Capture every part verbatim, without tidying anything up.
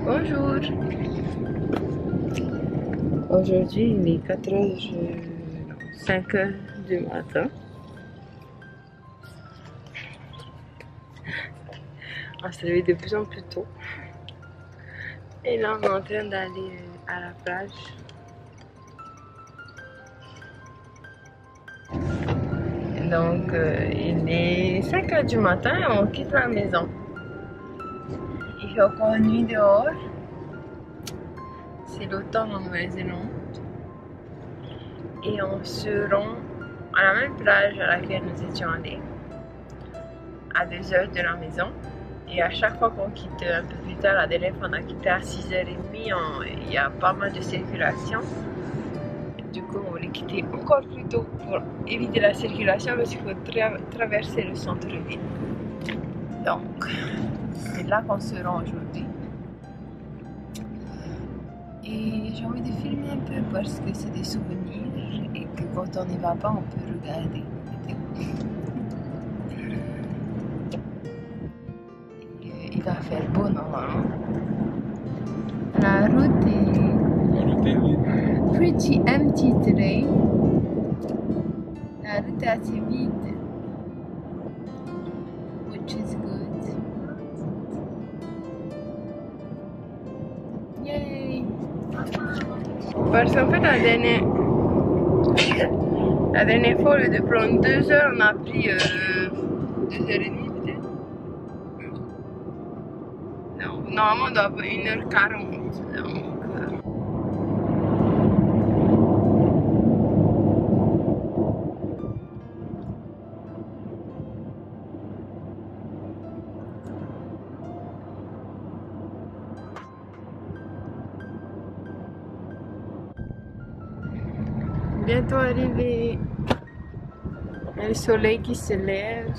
Bonjour. Aujourd'hui il est quatre heures, cinq heures du matin. On se réveille de plus en plus tôt. Et là on est en train d'aller à la plage. Donc euh, il est cinq heures du matin et on quitte la maison. Il fait encore nuit dehors. C'est l'automne en Nouvelle-Zélande. Et on se rend à la même plage à laquelle nous étions allés, à deux heures de la maison. Et à chaque fois qu'on quitte un peu plus tard, la dernière fois on a quitté à six heures trente, il y a pas mal de circulation. Du coup on voulait quitter encore plus tôt pour éviter la circulation parce qu'il faut tra traverser le centre-ville. Donc c'est là qu'on se rend aujourd'hui. Et j'ai envie de filmer un peu parce que c'est des souvenirs et que quand on n'y va pas, on peut regarder. Et il va faire beau normalement. La route est pretty empty today. La route est assez vide, which is good. Yay! Parce qu'en fait, la dernière, la dernière fois, au lieu de prendre deux heures, on a pris euh, deux heures et demie peut-être. Non, normalement, on doit avoir une heure quarante. Donc, euh... bientôt arrivé. Il y a le soleil qui se lève.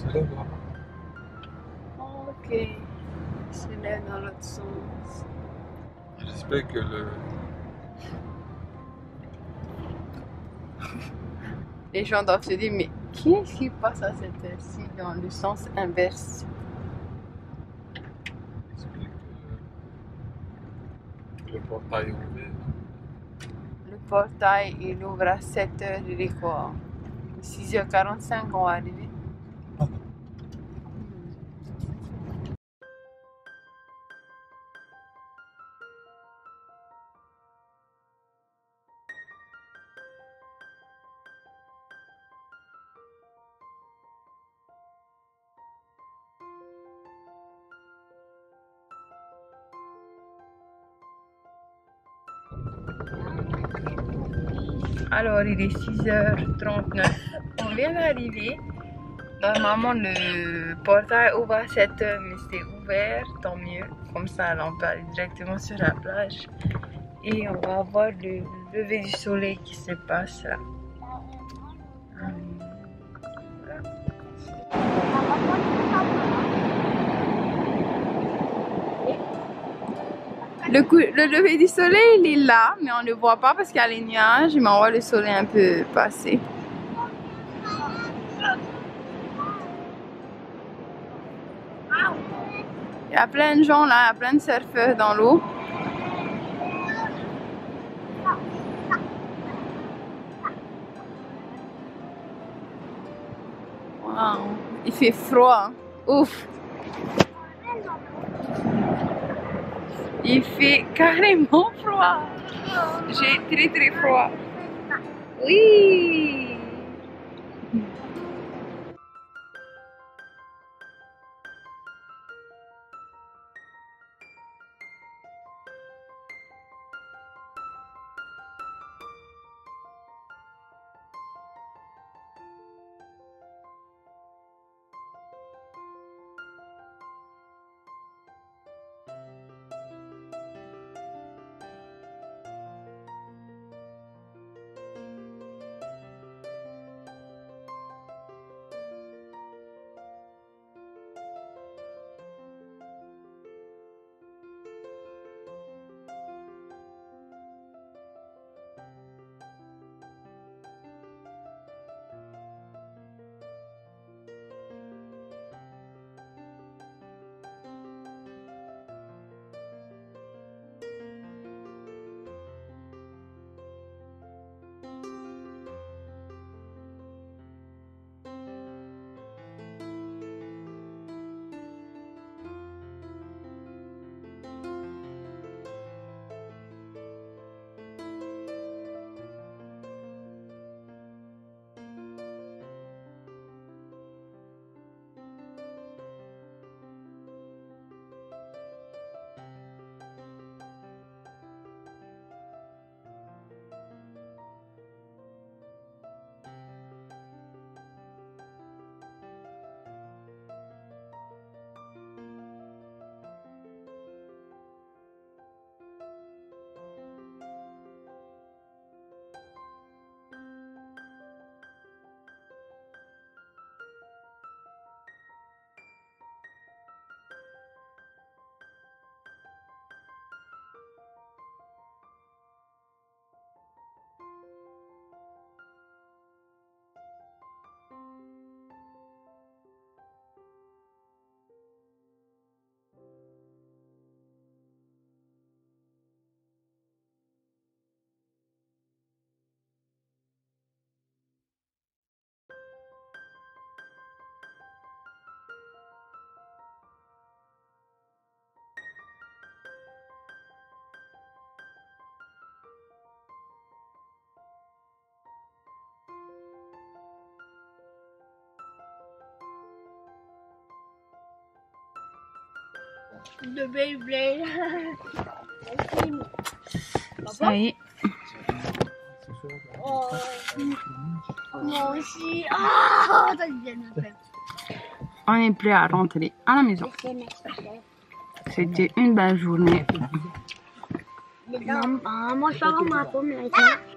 Ok. Il se lève dans l'autre sens. J'espère que le... Les gens doivent se dire, mais qui est-ce qui passe à cette heure-ci dans le sens inverse? J'espère que le portail est ouvert. Le portail, il ouvre à sept heures, il est quoi? six heures quarante-cinq, on va arriver. Alors, il est six heures trente-neuf. On vient d'arriver. Normalement, le portail ouvre à sept heures, mais c'est ouvert, tant mieux. Comme ça, là, on peut aller directement sur la plage. Et on va voir le lever du soleil qui se passe là. Voilà. Le, coup, le lever du soleil, il est là, mais on ne le voit pas parce qu'il y a les nuages, mais on voit le soleil un peu passer. Il y a plein de gens là, il y a plein de surfeurs dans l'eau. Wow. Il fait froid. Ouf. Il fait carrément froid. J'ai très très froid. Oui. de Beyblade. Ça y est. Oh, moi aussi. Oh, ça vient de faire. On est prêt à rentrer à la maison. C'était une belle journée. Maman, moi je vais avoir ma pomme.